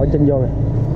đội chân vô rồi.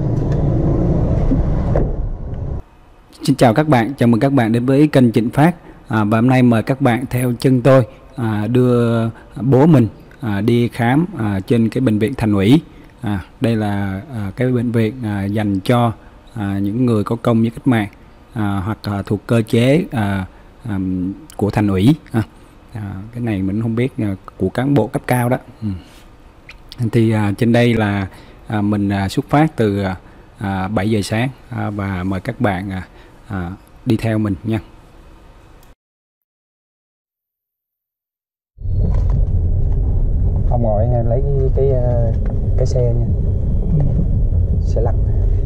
Xin chào các bạn, chào mừng các bạn đến với kênh Trịnh Phát. Và hôm nay mời các bạn theo chân tôi đưa bố mình đi khám trên cái bệnh viện Thành Ủy. Đây là cái bệnh viện dành cho những người có công với cách mạng hoặc thuộc cơ chế của Thành Ủy. Cái này mình không biết, của cán bộ cấp cao đó. Thì trên đây là mình xuất phát từ 7 giờ sáng và mời các bạn đi theo mình nha. Ông ngồi nghe lấy cái xe nha, xe lăn.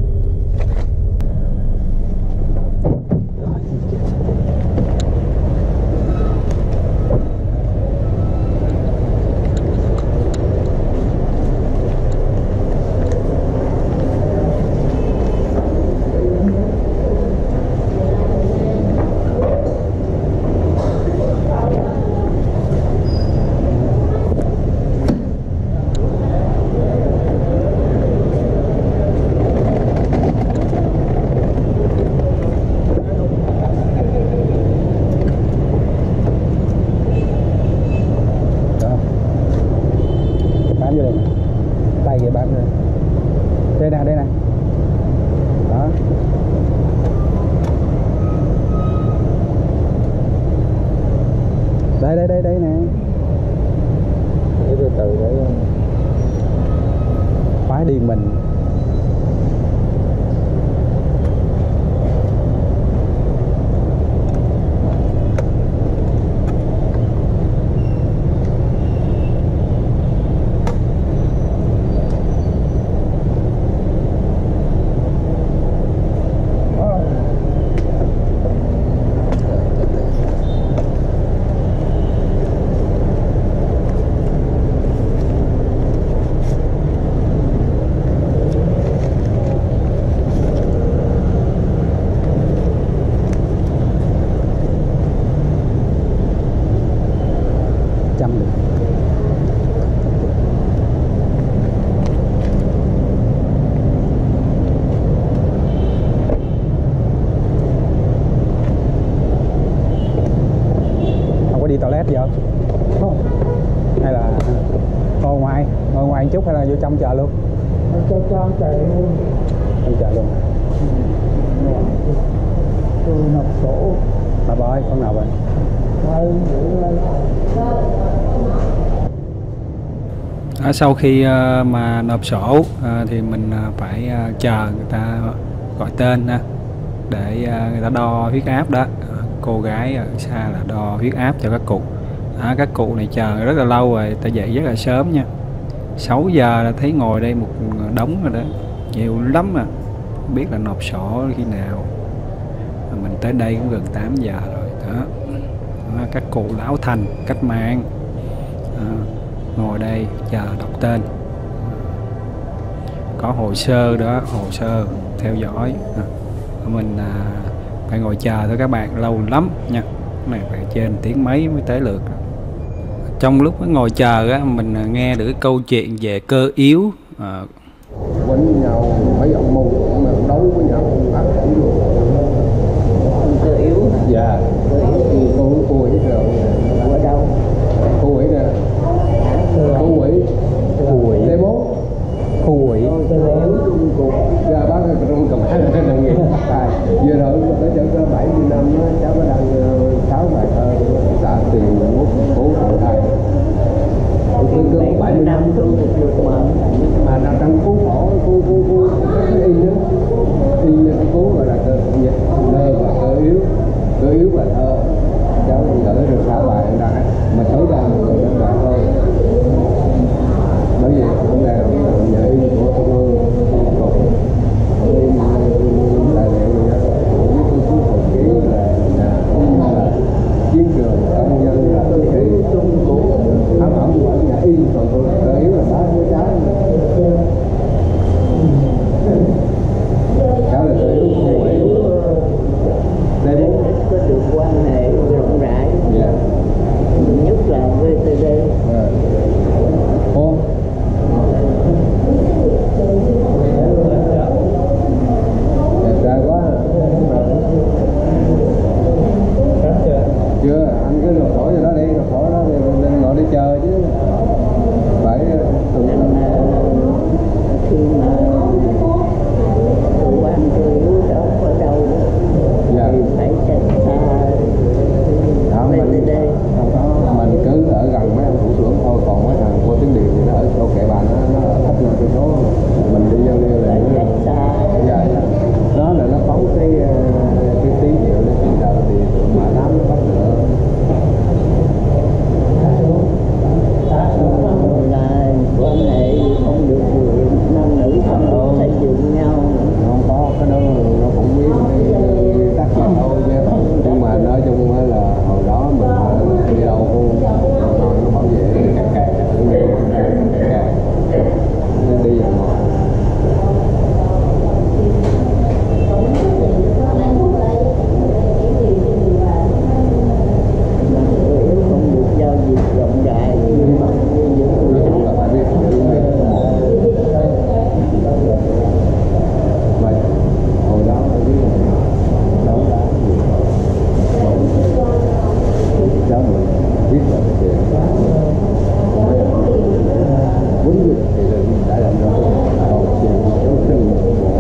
Đây nè đó, đây nè, để từ từ để khóa đi mình. Đi toilet gì không? Hay là ngồi ngoài một chút, hay là vô trong chờ luôn? Trong chờ luôn. Trong chờ luôn. Tôi nộp sổ. Bà ơi, con nào vậy? Sau khi mà nộp sổ thì mình phải chờ người ta gọi tên để người ta đo huyết áp đó. Cô gái ở xa là đo huyết áp cho các cụ. Các cụ này chờ rất là lâu rồi, ta dậy rất là sớm nha. 6 giờ là thấy ngồi đây một đống rồi đó, nhiều lắm à. Không biết là nộp sổ khi nào. Mình tới đây cũng gần 8 giờ rồi đó. Các cụ lão thành cách mạng ngồi đây chờ đọc tên. Có hồ sơ đó, hồ sơ theo dõi. Mình phải ngồi chờ thôi các bạn, lâu lắm nha. Cái này phải trên tiếng mấy mới tới lượt. Trong lúc ngồi chờ á, mình nghe được cái câu chuyện về cơ yếu. Quấn nhau mấy ông mông mà đấu với nhau ác thử luôn. Cơ yếu. Dạ. Cơ yếu thì cô ấy rồi. ở đâu? Cô ấy nè. Cô ấy. D4. Khu ủy. Ra bác trong cầm hai cái đồng nghiệp. Vừa rồi tới chợ 70 năm cháu có đăng 6 bài thơ xã tiền quốc phố hội hai. Cứ 70 năm mà là trong phố cổ khu in đó, in cái phố gọi là cơ yếu và thơ. Cháu gửi được 6 bài ra mà tối đa một người bài thôi. Bởi vì hôm nay nhà in của Trung ương cục in tài liệu này với tôi chú hồi ký là chiến trường công nhân là ký ám ẩm của nhà in, còn tôi cơ yếu là bán với trái. Cháu là cơ yếu không phải đây có được quan hệ rộng rãi. đã làm rồi còn chú từng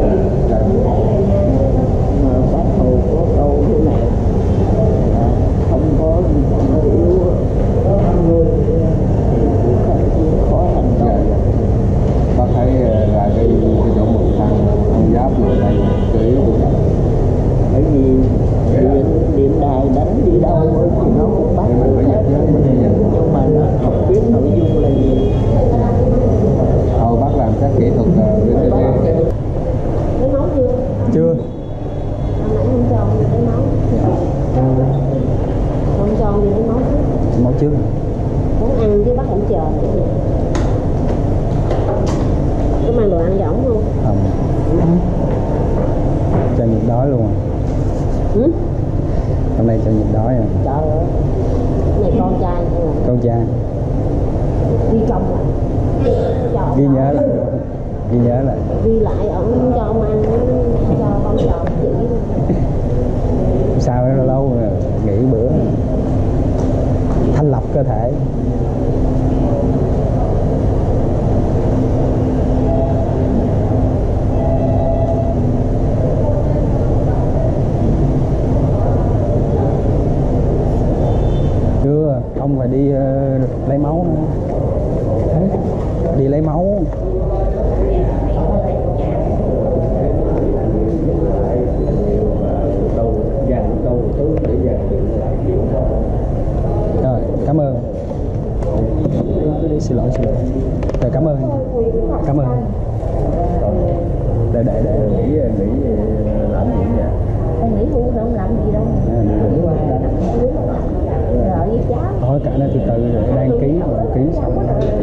mà bác Hồ có câu thế này là không có yếu người khó thành công. bác thấy là cái chỗ một thằng ông giáp mà đây cái yếu của mình. Bởi vì điện đài đánh đi đâu thì nó cũng bắt được hết, nhưng mà nó không biết nội dung là gì. Thôi bác làm các kỹ thuật VTV. Lấy máu chưa? Chưa. Hồi nãy không cho ông đi lấy máu. Không cho ông đi lấy máu chứ. Máu trước. Muốn ăn chứ bắt không chờ. Có mang đồ ăn cho ổng không? Không. Cho nhịn đói luôn à. Ừ? Hôm nay cho nhịn đói à. Trời ơi. Cái này con trai hay là Con trai. ghi công lại. Ghi nhớ lại. Ghi nhớ lại. Ghi lại ổng cho ông ăn, cho con trò chỉ. Sao lâu lâu rồi, nghỉ bữa. Thanh lọc cơ thể. Chưa, ông phải đi lấy máu nữa. Đi lấy máu. Rồi, cảm ơn. Xin lỗi. Rồi, cảm ơn. Cảm ơn. Để Nghĩ làm gì vậy? Con nghĩ hưu đâu làm gì đâu. Rồi với cháu. hỏi cả nó từ từ rồi đang ký rồi ký xong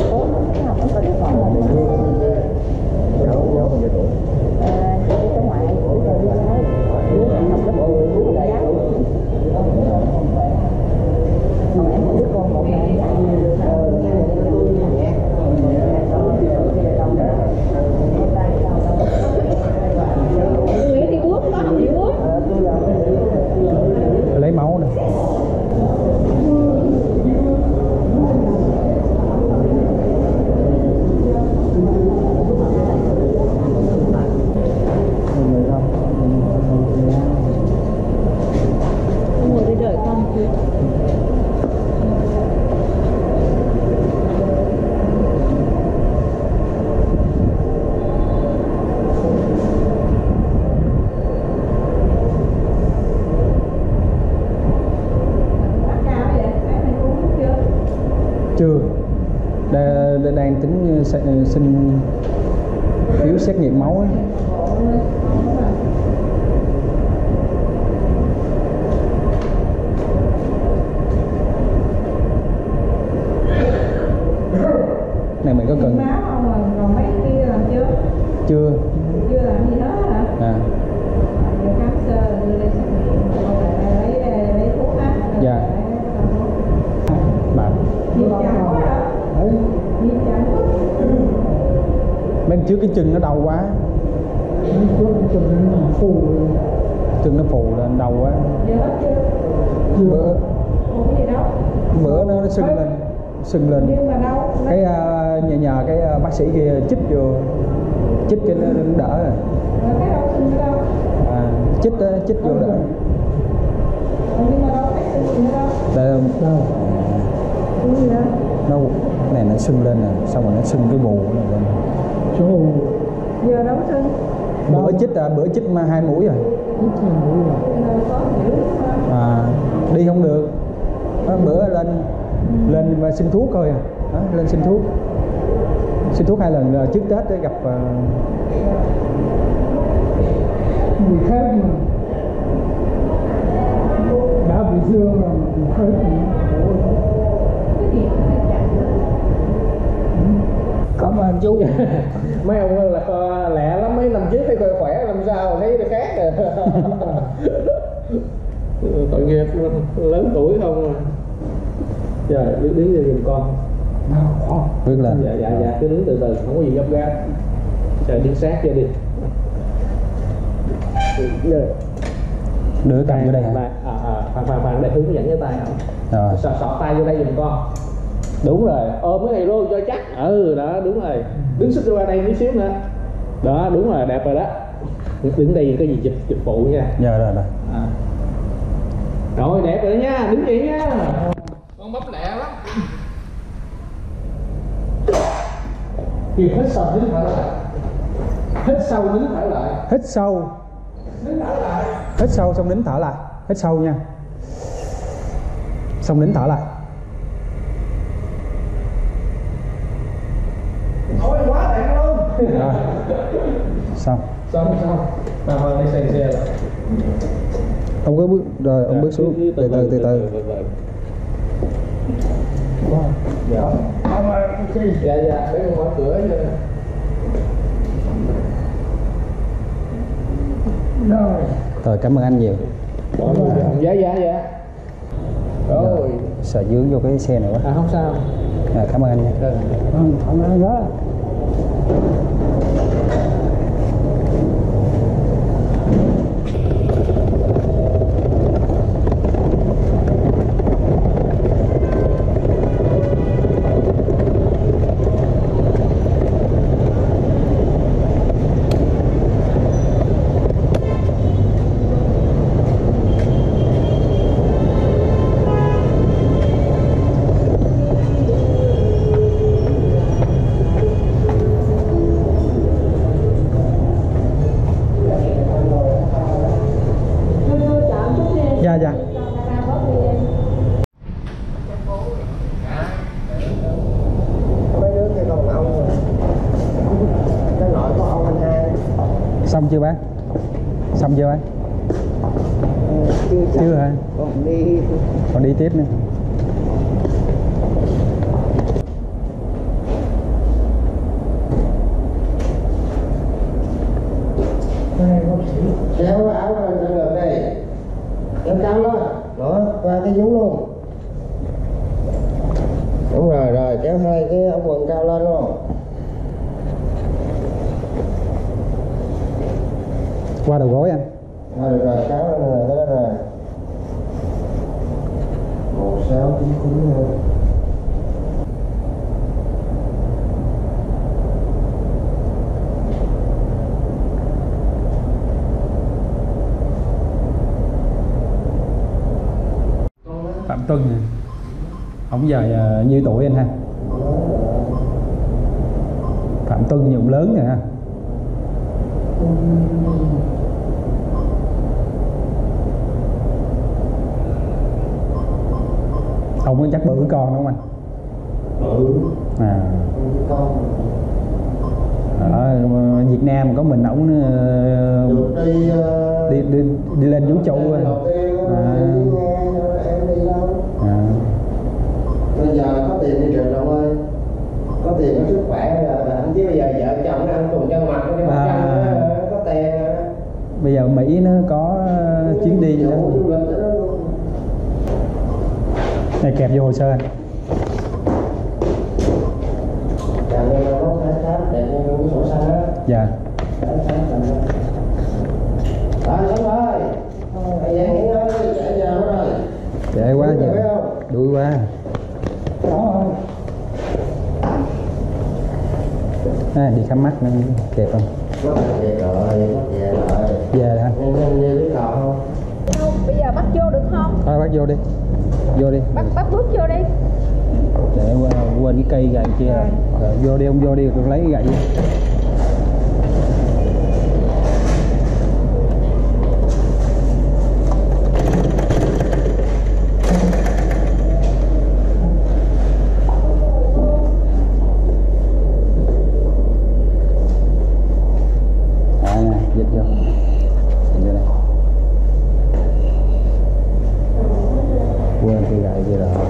lấy máu này. Chưa, đang tính xin phiếu xét nghiệm máu ấy. Này mình có cần máu không rồi mấy kia làm chưa? chưa? Chưa làm gì hết hả? À, Giờ khám sơ đưa lên xét nghiệm rồi lấy thuốc á. dạ. Bạn Nhịp chậm quá hả? Nhịp chậm quá. bên trước cái chân nó đau quá, chân nó phù lên đau quá. Giờ hết chưa? Bữa Không có gì đâu. bữa nó sưng lên Nhưng mà đâu? cái nhờ cái bác sĩ kia chích vô, chích cái nó đỡ rồi. Rồi cái đâu sưng ở đâu? À, chích vô đỡ. Nhưng mà đâu thấy sưng gì nữa đâu? Đây đâu Sưng gì đâu? nó này nó sưng lên nè, xong rồi nó sưng cái bù này lên. Giờ đâu có sưng? Bữa chích mà 2 mũi rồi. Đâu có hiểu À, đi không được. Bữa lên và xin thuốc thôi à. Đó, lên xin thuốc 2 lần trước Tết để gặp người khác mà đã bị dương là người khác Cảm ơn chú. mấy ông là co lẹ lắm, mấy năm trước thấy coi khỏe làm sao thấy nó khác rồi. Tội nghiệp lớn tuổi không à. Trời, đứng ra giùm con. bước lên. Dạ cứ đứng từ từ, không có gì gấp gáp. Trời, đứng sát cho đi. Đưa cầm vô đây hả? Phàn để hướng dẫn cái tay không? Rồi. Sọt tay vô đây giùm con. Đúng rồi, ôm cái này luôn cho chắc. Đó đúng rồi, đứng xích qua đây tí xíu nữa. Đó đúng rồi, đẹp rồi đó. Đứng đây có gì chụp phụ nha. Dạ rồi. Rồi đẹp rồi nha, đứng vậy nha. Con bắp lẹ lắm. Kìa, hít sâu nín thở lại. Hít sâu nín thở lại. Hít sâu. Nín thở lại. Hít sâu xong nín thở lại. Hít sâu nha. Xong nín thở lại. Ôi quá đẹp luôn. Rồi. Xong. Xong. Thôi đây xe rồi. Ông cứ bước rồi, ông bước xuống từ từ. Dạ. Dạ, để con mở cửa cho. Rồi, cảm ơn anh nhiều. Dạ. Rồi. Sợ dướng vô cái xe này quá. Không sao. Cảm ơn anh nha. Không ơn đó. Dạ. Mấy đứa kia còn ông cái nội của ông anh hai. Xong chưa bác? Xong chưa bác? Chưa hả? Còn đi tiếp nữa. Kéo áo ra ngược đây. Kéo cao lên. Đó, qua cái vú luôn. Đúng rồi, kéo hai cái ống quần cao lên luôn. Qua đầu gối anh. Rồi, kéo lên rồi, cái đó rồi. 1699 thôi. Phạm Tuân nè. Ông giờ nhiêu tuổi anh ha? Phạm Tuân nhiều lớn rồi ha. Ông ấy chắc bự con đúng không anh? Ở Việt Nam có mình ổng đi lên vũ trụ rồi. Bây giờ có tiền đi Trường Long ơi, có tiền có sức khỏe rồi anh, chứ bây giờ vợ chồng nó ăn cùng chân mặt cái mặt chân có tiền rồi. Bây giờ Mỹ nó có chuyến đi đó. Này kẹp vô hồ sơ anh. Dạ. Trễ quá giờ. Đuổi quá. Đi khám mắt nữa kẹp không? Về hả? Không, bây giờ bắt vô được không? Thôi bắt vô đi. Vô đi. Bắt bước vô đi. Để quên cái cây gậy kia rồi. Rồi vô đi, ông vô đi, tôi lấy cái gậy. Dịch vô. Dịch vô đây. Quên cây gậy kia rồi.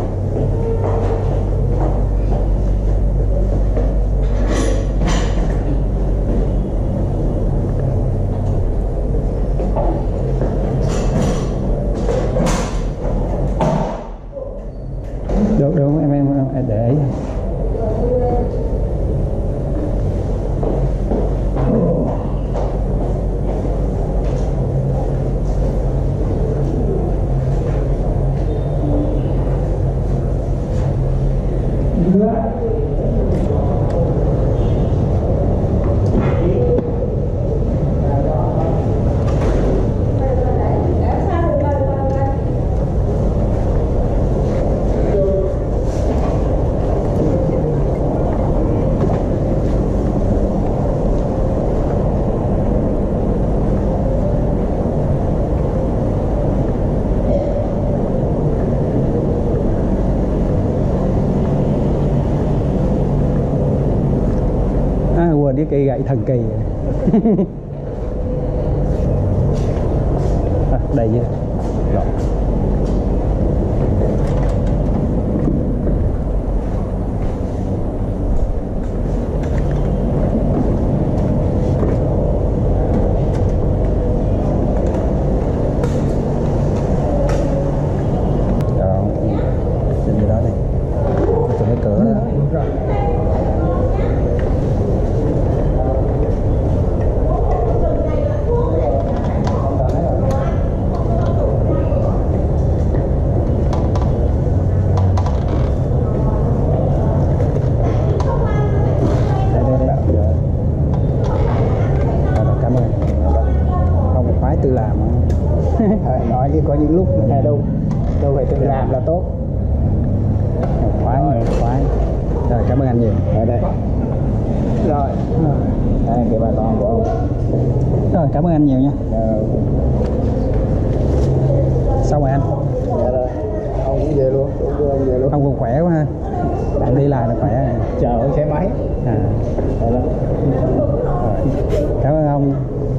cái cây gậy thần kỳ. Đây chứ. Rồi. Nói chứ có những lúc là đâu phải tự làm là tốt. Khoái. Rồi cảm ơn anh nhiều. Ở đây. Rồi. Đây cái bà con của ông. Rồi cảm ơn anh nhiều nha. Xong rồi anh. Dạ rồi. Ông cũng về luôn. Ông về luôn. Ông còn khỏe quá ha. Bạn đi lại là khỏe. Chờ xe máy. Rồi. Cảm ơn ông.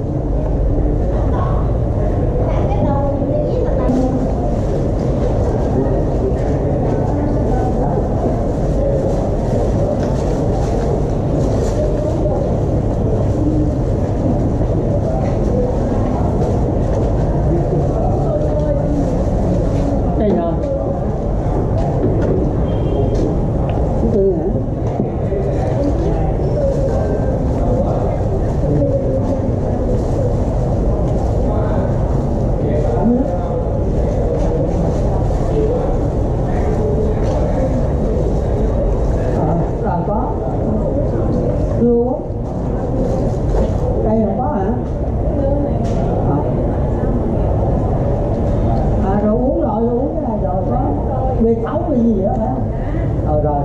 B6 cái gì đó hả? Rồi.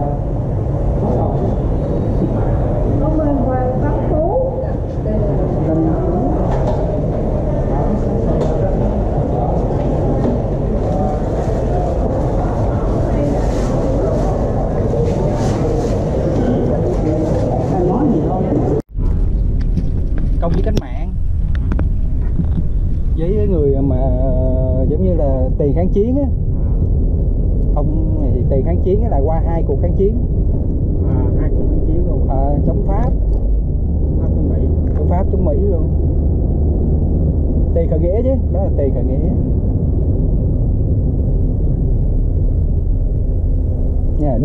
Cảm ơn Hoàng Văn Phú. Anh nói gì thôi. Công với cách mạng với người mà giống như là tiền kháng chiến á. Ông thì tiền kháng chiến là qua 2 cuộc kháng chiến. 2 cuộc kháng chiến luôn. Chống Pháp, chống Mỹ. Chống Pháp, chống Mỹ luôn. Tiền khởi nghĩa chứ, đó là tiền khởi nghĩa. Nha,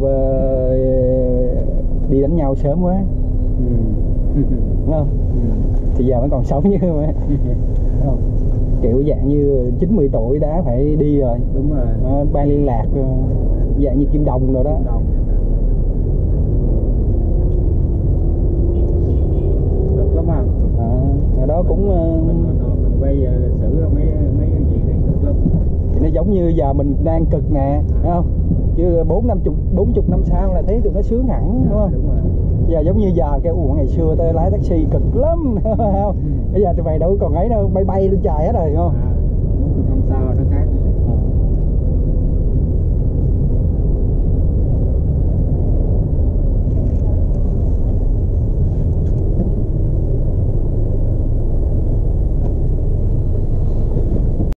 đi đánh nhau sớm quá. Đúng không? Thì giờ vẫn còn sống như mà. Không? Kiểu dạng như 90 tuổi đã phải đi rồi. Đúng rồi. Ban liên lạc dạng như Kim Đồng rồi đó. Cực lắm à. Ở đó cũng mình bây giờ lịch sử mấy cái gì này cực lắm. thì nó giống như giờ mình đang cực nè, phải không? Chứ 40 năm sau là thấy tụi nó sướng hẳn, đúng không? Đúng rồi. Giờ giống như giờ cái ngày xưa tôi lái taxi cực lắm, phải không? Bây giờ tụi mày đâu còn ấy đâu, bay lên trời hết rồi, đúng không? Năm sau nó khác.